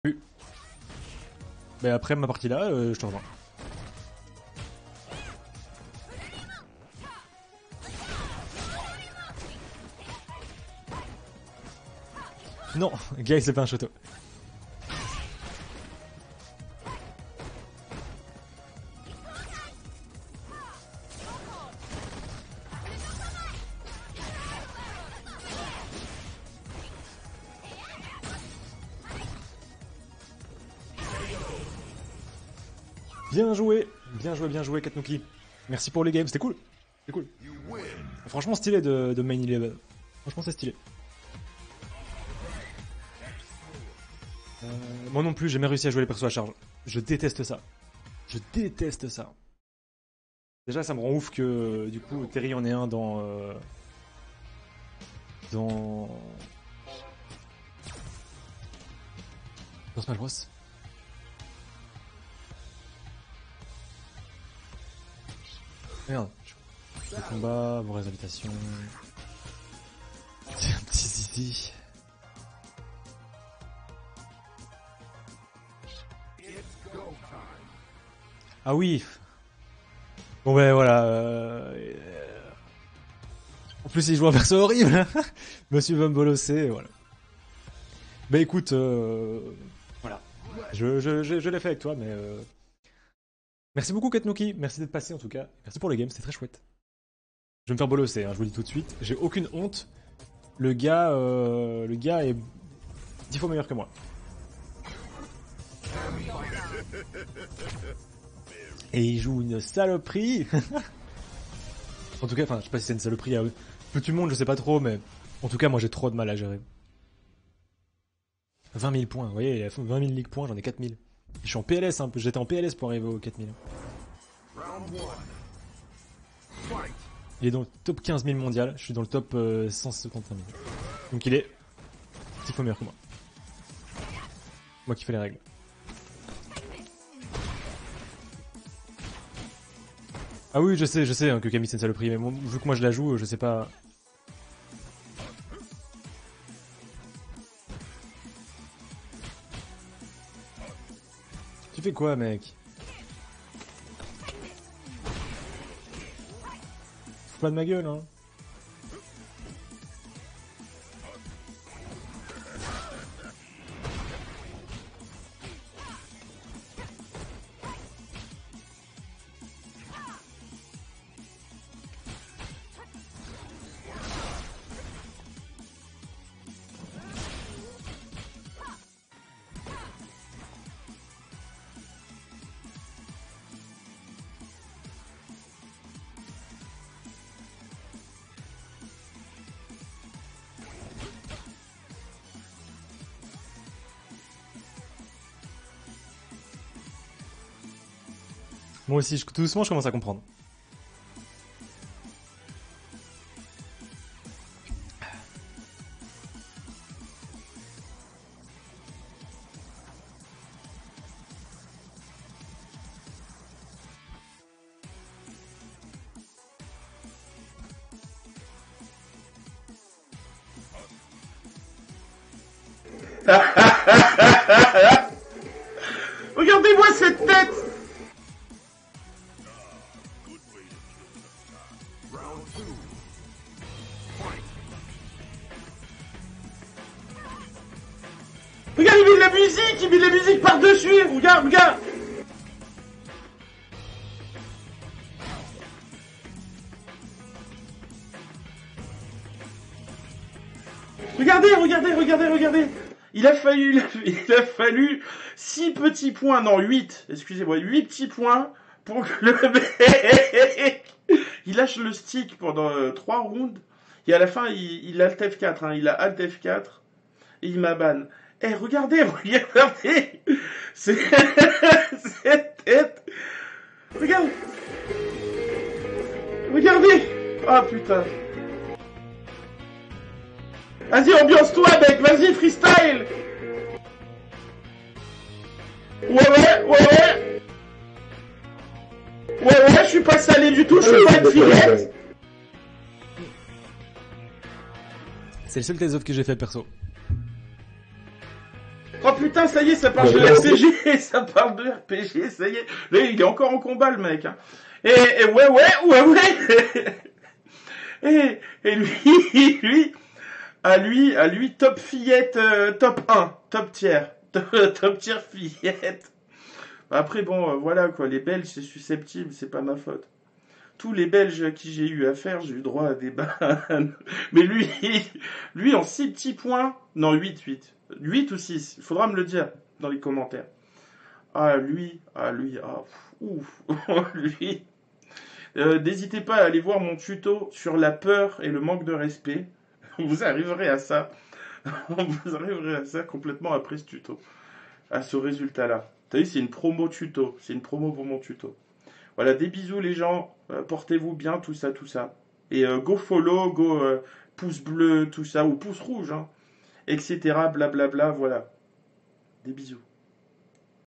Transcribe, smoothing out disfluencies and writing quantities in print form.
Oui. Mais après ma partie là, je te rejoins. Non, Guy c'est pas un château. Bien joué, bien joué, Katnuki. Merci pour les games, c'était cool. C'est cool. Franchement stylé de main 11. Franchement c'est stylé. Moi non plus, j'ai jamais réussi à jouer les persos à charge. Je déteste ça. Je déteste ça. Déjà ça me rend ouf que du coup Terry en ait un dans Smash Bros. Merde. Le combat, vos invitations. C'est un petit zizi. Ah oui. Bon ben voilà. En plus il joue un perso horrible. Monsieur va me bolosser, voilà. Bah écoute, voilà. Je l'ai fait avec toi, mais... Merci beaucoup Katnuki, merci d'être passé en tout cas. Merci pour le game, c'était très chouette. Je vais me faire bolosser, hein, je vous le dis tout de suite. J'ai aucune honte. Le gars est 10 fois meilleur que moi. Et il joue une saloperie. En tout cas, enfin, je sais pas si c'est une saloperie à petit monde, je sais pas trop, mais en tout cas, moi j'ai trop de mal à gérer. 20 000 points, vous voyez, il a 20 000 league points, j'en ai 4 000. Je suis en PLS, hein, j'étais en PLS pour arriver aux 4 000. Il est dans le top 15 000 mondial, je suis dans le top 175 000. Donc il est 10 fois meilleur que moi. Moi qui fais les règles. Ah oui, je sais hein, que Camille c'est une saloperie, mais bon, vu que moi je la joue, je sais pas... Tu fais quoi, mec? Fous pas de ma gueule, hein. Moi aussi, tout doucement, je commence à comprendre. Regardez-moi cette tête. Regarde, il met de la musique par-dessus. Regarde, regarde. Regardez. Il a fallu 6 petits points, non 8, excusez-moi, 8 petits points pour que le mec, il lâche le stick pendant 3 rounds, et à la fin, il Alt F4, hein, il a Alt F4, et il m'a ban. Eh, regardez, cette tête, regardez, oh putain. Vas-y, ambiance-toi, mec, vas-y, freestyle. Ouais, je suis pas salé du tout, je suis pas une fillette. C'est le seul test off que j'ai fait perso. Oh putain. putain, ça y est, ça parle de RPG, ça parle de RPG, ça y est. Là, il est encore en combat, le mec. Hein. Et ouais. Et lui, à lui, top fillette, top 1, top tiers, top tiers fillette. Après, bon, voilà, quoi, les Belges, c'est susceptible, c'est pas ma faute. Tous les Belges à qui j'ai eu affaire, j'ai eu droit à des bannes. Mais lui, en 6 petits points, non, 8 ou 6, il faudra me le dire dans les commentaires. Lui, ouf, lui. N'hésitez pas à aller voir mon tuto sur la peur et le manque de respect. Vous arriverez à ça. Vous arriverez à ça complètement après ce tuto. À ce résultat-là. T'as vu, c'est une promo tuto. C'est une promo pour mon tuto. Voilà, des bisous les gens. Portez-vous bien, tout ça. Et go follow, go pouce bleu, tout ça. Ou pouce rouge, hein. Etc. Blablabla, voilà. Des bisous.